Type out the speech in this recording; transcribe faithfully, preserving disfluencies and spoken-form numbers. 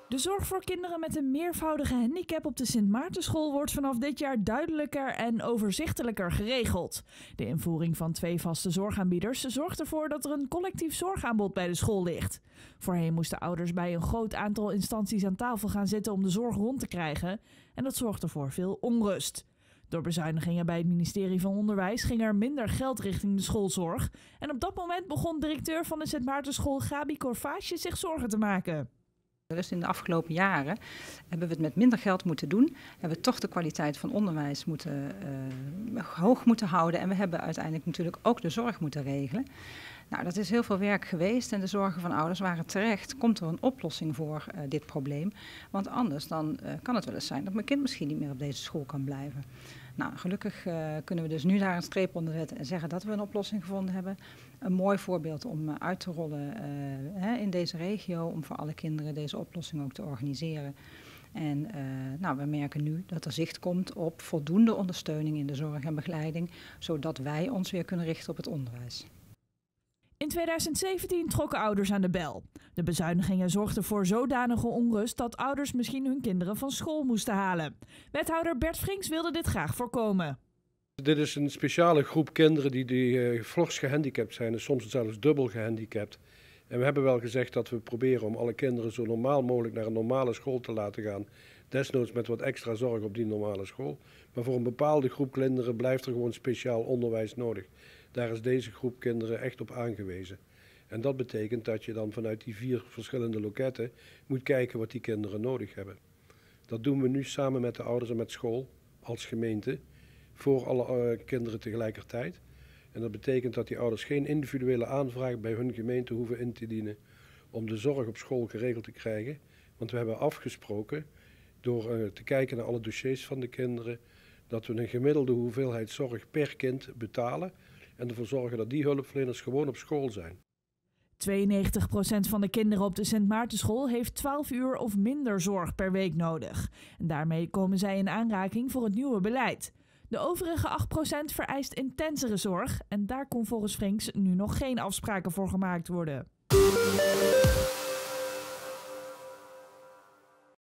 De zorg voor kinderen met een meervoudige handicap op de Sint Maartenschool wordt vanaf dit jaar duidelijker en overzichtelijker geregeld. De invoering van twee vaste zorgaanbieders zorgt ervoor dat er een collectief zorgaanbod bij de school ligt. Voorheen moesten ouders bij een groot aantal instanties aan tafel gaan zitten om de zorg rond te krijgen en dat zorgde voor veel onrust. Door bezuinigingen bij het ministerie van Onderwijs ging er minder geld richting de schoolzorg en op dat moment begon directeur van de Sint Maartenschool Gabi Corvaasje zich zorgen te maken. Dus in de afgelopen jaren hebben we het met minder geld moeten doen. Hebben we toch de kwaliteit van onderwijs moeten, uh, hoog moeten houden. En we hebben uiteindelijk natuurlijk ook de zorg moeten regelen. Nou, dat is heel veel werk geweest en de zorgen van ouders waren terecht. Komt er een oplossing voor uh, dit probleem? Want anders dan uh, kan het wel eens zijn dat mijn kind misschien niet meer op deze school kan blijven. Nou, gelukkig uh, kunnen we dus nu daar een streep onder zetten en zeggen dat we een oplossing gevonden hebben. Een mooi voorbeeld om uh, uit te rollen uh, hè, in deze regio, om voor alle kinderen deze oplossing ook te organiseren. En uh, nou, we merken nu dat er zicht komt op voldoende ondersteuning in de zorg en begeleiding, zodat wij ons weer kunnen richten op het onderwijs. In tweeduizend zeventien trokken ouders aan de bel. De bezuinigingen zorgden voor zodanige onrust dat ouders misschien hun kinderen van school moesten halen. Wethouder Bert Frinks wilde dit graag voorkomen. Dit is een speciale groep kinderen die, die uh, fors gehandicapt zijn en soms zelfs dubbel gehandicapt. En we hebben wel gezegd dat we proberen om alle kinderen zo normaal mogelijk naar een normale school te laten gaan. Desnoods met wat extra zorg op die normale school. Maar voor een bepaalde groep kinderen blijft er gewoon speciaal onderwijs nodig. Daar is deze groep kinderen echt op aangewezen. En dat betekent dat je dan vanuit die vier verschillende loketten moet kijken wat die kinderen nodig hebben. Dat doen we nu samen met de ouders en met school als gemeente voor alle uh, kinderen tegelijkertijd. En dat betekent dat die ouders geen individuele aanvraag bij hun gemeente hoeven in te dienen om de zorg op school geregeld te krijgen. Want we hebben afgesproken door uh, te kijken naar alle dossiers van de kinderen dat we een gemiddelde hoeveelheid zorg per kind betalen en ervoor zorgen dat die hulpverleners gewoon op school zijn. tweeënnegentig procent van de kinderen op de Sint Maartenschool heeft twaalf uur of minder zorg per week nodig. En daarmee komen zij in aanraking voor het nieuwe beleid. De overige acht procent vereist intensere zorg en daar kon volgens Frinks nu nog geen afspraken voor gemaakt worden.